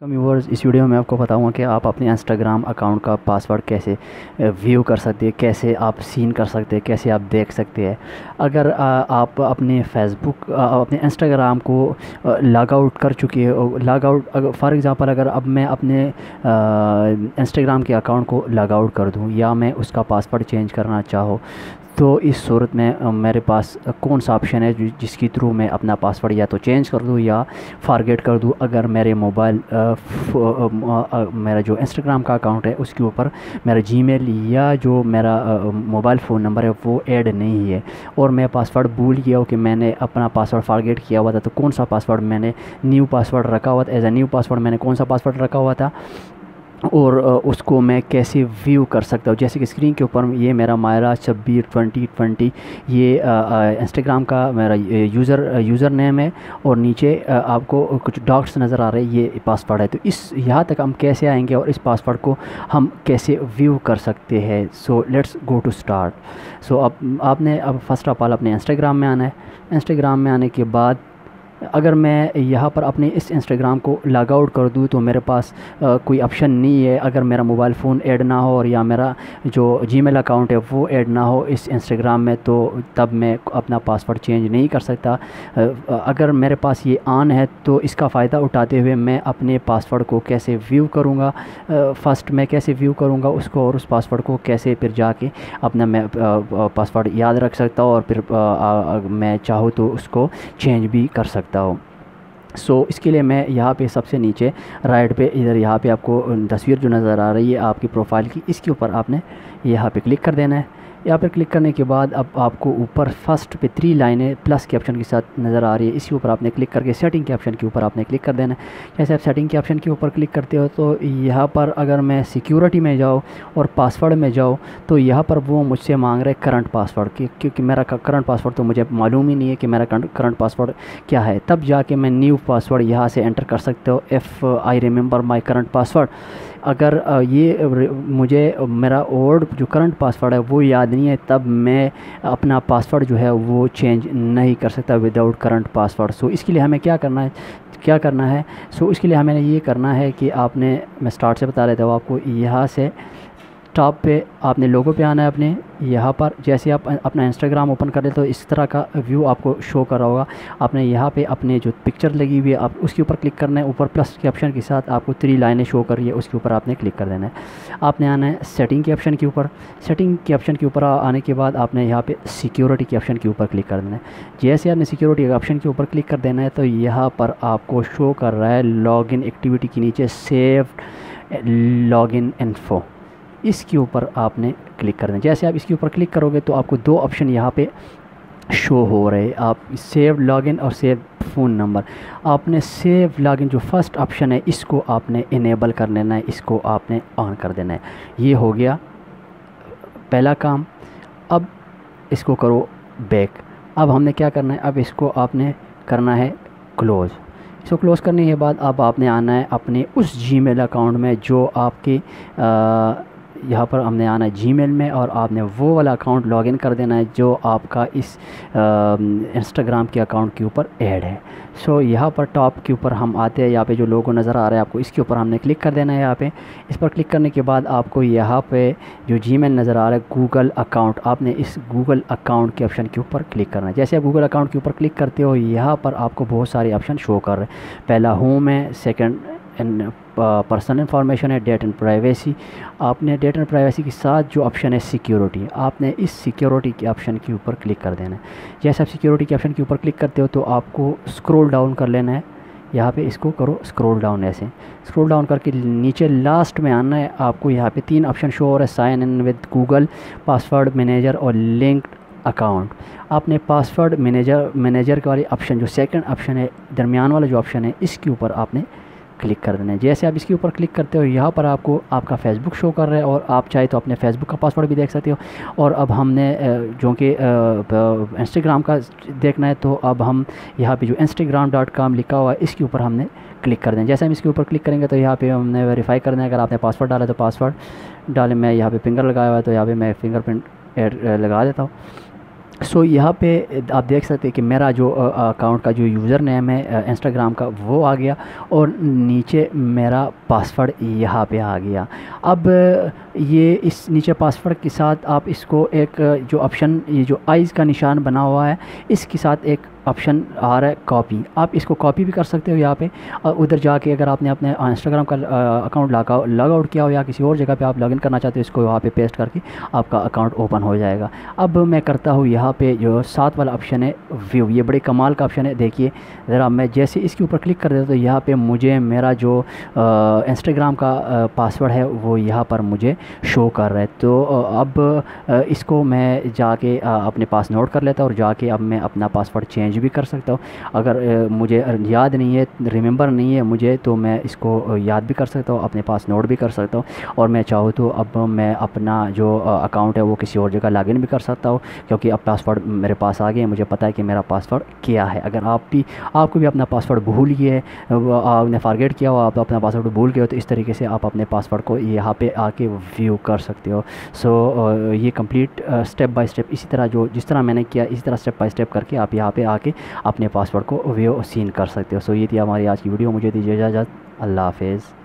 Viewers, इस video में आपको बताऊंगा कि आप अपने इंस्टाग्राम अकाउंट का पासवर्ड कैसे व्यू कर सकते हैं, कैसे आप सीन कर सकते हैं, कैसे आप देख सकते हैं। अगर आप अपने फेसबुक अपने इंस्टाग्राम को लॉग आउट कर चुके हो, लॉग आउट फॉर एग्ज़ाम्पल अगर अब मैं अपने इंस्टाग्राम के अकाउंट को लॉग आउट कर दूं या मैं उसका पासवर्ड चेंज करना चाहूँ, तो इस सूरत में मेरे पास कौन सा ऑप्शन है जिसके थ्रू मैं अपना पासवर्ड या तो चेंज कर दूं या फॉरगेट कर दूं। अगर मेरे मोबाइल मेरा जो इंस्टाग्राम का अकाउंट है उसके ऊपर मेरा जीमेल या जो मेरा मोबाइल फ़ोन नंबर है वो ऐड नहीं है और मैं पासवर्ड भूल गया हूँ कि मैंने अपना पासवर्ड फॉरगेट किया हुआ था, तो कौन सा पासवर्ड मैंने न्यू पासवर्ड रखा हुआ था, एज ए न्यू पासवर्ड मैंने कौन सा पासवर्ड रखा हुआ था और उसको मैं कैसे व्यू कर सकता हूँ। जैसे कि स्क्रीन के ऊपर ये मेरा मायरा 26 2020 ये इंस्टाग्राम का मेरा यूज़र नेम है और नीचे आपको कुछ डॉट्स नज़र आ रहे हैं, ये पासवर्ड है। तो इस यहाँ तक हम कैसे आएंगे और इस पासवर्ड को हम कैसे व्यू कर सकते हैं। So let's go to start. So अब आपने फर्स्ट ऑफ ऑल अपने इंस्टाग्राम में आना है। इंस्टाग्राम में आने के बाद अगर मैं यहाँ पर अपने इस इंस्टाग्राम को लॉग आउट कर दूँ तो मेरे पास कोई ऑप्शन नहीं है। अगर मेरा मोबाइल फ़ोन ऐड ना हो और या मेरा जो जीमेल अकाउंट है वो ऐड ना हो इस इंस्टाग्राम में, तो तब मैं अपना पासवर्ड चेंज नहीं कर सकता। अगर मेरे पास ये ऑन है तो इसका फ़ायदा उठाते हुए मैं अपने पासवर्ड को कैसे व्यू करूँगा, फ़र्स्ट मैं कैसे व्यू करूँगा उसको और उस पासवर्ड को कैसे फिर जाके अपना मैं पासवर्ड याद रख सकता हूँ और फिर मैं चाहूँ तो उसको चेंज भी कर सकता हूँ। सो इसके लिए मैं यहाँ पे सबसे नीचे राइट पे इधर यहाँ पे आपको तस्वीर जो नज़र आ रही है आपकी प्रोफाइल की, इसके ऊपर आपने यहाँ पे क्लिक कर देना है। यहाँ पर क्लिक करने के बाद अब आपको ऊपर फर्स्ट पे 3 लाइनें प्लस के ऑप्शन के साथ नज़र आ रही है, इसके ऊपर आपने क्लिक करके सेटिंग के ऑप्शन के ऊपर आपने क्लिक कर देना है। जैसे आप सेटिंग के ऑप्शन के ऊपर क्लिक करते हो तो यहाँ पर अगर मैं सिक्योरिटी में जाऊँ और पासवर्ड में जाऊँ तो यहाँ पर वो मुझसे मांग रहे करंट पासवर्ड क्योंकि मेरा करंट पासवर्ड तो मुझे मालूम ही नहीं है कि मेरा करंट पासवर्ड क्या है। तब जाके मैं न्यू पासवर्ड यहाँ से एंटर कर सकते हो, if I remember my current password. अगर ये मुझे मेरा ओल्ड जो करंट पासवर्ड है वो याद नहीं है, तब मैं अपना पासवर्ड जो है वो चेंज नहीं कर सकता विदाउट करंट पासवर्ड। सो इसके लिए हमें क्या करना है। सो इसके लिए हमें ये करना है कि आपने, मैं स्टार्ट से बता देता हूँ आपको, यहाँ से टॉप पे आपने लोगो पे आना है अपने। यहाँ पर जैसे आप अपना इंस्टाग्राम ओपन कर ले तो इस तरह का व्यू आपको शो कर रहा होगा। आपने यहाँ पे अपने जो पिक्चर लगी हुई है आप उसके ऊपर क्लिक करना है। ऊपर प्लस के ऑप्शन के साथ आपको 3 लाइनें शो कर रही है, उसके ऊपर आपने क्लिक कर देना है। आपने आना है सेटिंग के ऑप्शन के ऊपर। सेटिंग के ऑप्शन के ऊपर आने के बाद आपने यहाँ पर सिक्योरिटी के ऑप्शन के ऊपर क्लिक कर देना है। जैसे आपने सिक्योरिटी के ऑप्शन के ऊपर क्लिक कर देना है तो यहाँ पर आपको शो कर रहा है लॉगिन एक्टिविटी के नीचे सेव लॉगिन इन्फो, इसके ऊपर आपने क्लिक कर देना। जैसे आप इसके ऊपर क्लिक करोगे तो आपको 2 ऑप्शन यहाँ पे शो हो रहे हैं, आप सेव लॉगिन और सेव फ़ोन नंबर। आपने सेव लॉगिन जो फर्स्ट ऑप्शन है इसको आपने इनेबल कर लेना है, इसको आपने ऑन कर देना है। ये हो गया पहला काम। अब इसको करो बैक। अब हमने क्या करना है, अब इसको आपने करना है क्लोज़। इसको क्लोज़ करने के बाद अब आपने आना है अपने उस जीमेल अकाउंट में जो आपके यहाँ पर हमने आना है जीमेल में और आपने वो वाला अकाउंट लॉगिन कर देना है जो आपका इस इंस्टाग्राम के अकाउंट के ऊपर ऐड है। सो यहाँ पर टॉप के ऊपर हम आते हैं, यहाँ पे जो लोगो नज़र आ रहा है आपको, इसके ऊपर हमने क्लिक कर देना है। यहाँ पे इस पर क्लिक करने के बाद आपको यहाँ पे जो जीमेल नज़र आ रहा है गूगल अकाउंट, आपने इस गूगल अकाउंट के ऑप्शन के ऊपर क्लिक करना है। जैसे आप गूगल अकाउंट के ऊपर क्लिक करते हो यहाँ पर आपको बहुत सारे ऑप्शन शो कर रहे हैं। पहला होम है, सेकेंड पर्सनल इन्फॉर्मेशन है, डेट एंड प्राइवेसी। आपने डेट एंड प्राइवेसी के साथ जो ऑप्शन है सिक्योरिटी, आपने इस सिक्योरिटी के ऑप्शन के ऊपर क्लिक कर देना है। जैसे आप सिक्योरिटी के ऑप्शन के ऊपर क्लिक करते हो तो आपको स्क्रॉल डाउन कर लेना है। यहाँ पे इसको करो स्क्रॉल डाउन, ऐसे स्क्रॉल डाउन करके नीचे लास्ट में आना है। आपको यहाँ पे 3 ऑप्शन शो हो रहा है, sign in with Google, password manager और लिंक्ड अकाउंट। आपने पासवर्ड मैनेजर के वाले ऑप्शन जो सेकंड ऑप्शन है, दरमियान वाला जो ऑप्शन है, इसके ऊपर आपने क्लिक कर देना है। जैसे आप इसके ऊपर क्लिक करते हो यहाँ पर आपको आपका फेसबुक शो कर रहा है और आप चाहे तो अपने फेसबुक का पासवर्ड भी देख सकते हो। और अब हमने जो कि इंस्टाग्राम का देखना है तो अब हम यहाँ पे जो instagram.com लिखा हुआ है इसके ऊपर हमने क्लिक कर दें। जैसे हम इसके ऊपर क्लिक करेंगे तो यहाँ पे हमने वेरीफाई करना है। अगर आपने पासवर्ड डाला तो पासवर्ड डालें, मैं यहाँ पे फिंगर लगाया हुआ है तो यहाँ पे मैं फिंगरप्रिंट लगा देता हूँ। सो यहाँ पे आप देख सकते हैं कि मेरा जो अकाउंट का जो यूज़र नेम है इंस्टाग्राम का वो आ गया, और नीचे मेरा पासवर्ड यहाँ पे आ गया। अब ये इस नीचे पासवर्ड के साथ आप इसको एक जो ऑप्शन, ये जो आइज़ का निशान बना हुआ है, इसके साथ एक ऑप्शन आ रहा है कॉपी, आप इसको कॉपी भी कर सकते हो यहाँ पे। और उधर जाके अगर आपने अपने इंस्टाग्राम का अकाउंट लॉग आउट किया हो या किसी और जगह पे आप लॉगिन करना चाहते हो, इसको वहाँ पे पेस्ट करके आपका अकाउंट ओपन हो जाएगा। अब मैं करता हूँ यहाँ पे जो साथ वाला ऑप्शन है व्यू, ये बड़े कमाल का ऑप्शन है। देखिए ज़रा, मैं जैसे इसके ऊपर क्लिक कर देता तो यहाँ पे मुझे मेरा जो इंस्टाग्राम का पासवर्ड है वो यहाँ पर मुझे शो कर रहा है। तो अब इसको मैं जाके अपने पास नोट कर लेता हूँ, और जाके अब मैं अपना पासवर्ड चेंज भी कर सकता हूँ। अगर मुझे याद नहीं है, रिमेंबर नहीं है मुझे, तो मैं इसको याद भी कर सकता हूँ, अपने पास नोट भी कर सकता हूँ। और मैं चाहूँ तो अब मैं अपना जो अकाउंट है वो किसी और जगह लॉगिन भी कर सकता हूँ, क्योंकि अब पासवर्ड मेरे पास आ गया, मुझे पता है कि मेरा पासवर्ड क्या है। अगर आपको भी अपना पासवर्ड भूल गए, आपने फॉरगेट किया हो, आप अपना पासवर्ड भूल गए हो, तो इस तरीके से आप अपने पासवर्ड को यहाँ पे आके व्यू कर सकते हो। सो ये कंप्लीट स्टेप बाय स्टेप इसी तरह जिस तरह मैंने किया, इसी तरह स्टेप बाय स्टेप करके आप यहाँ पे आके अपने पासवर्ड को व्यू सीन कर सकते हो। सो ये थी हमारी आज की वीडियो, मुझे दीजिए इजाज़त, अल्लाह हाफिज़।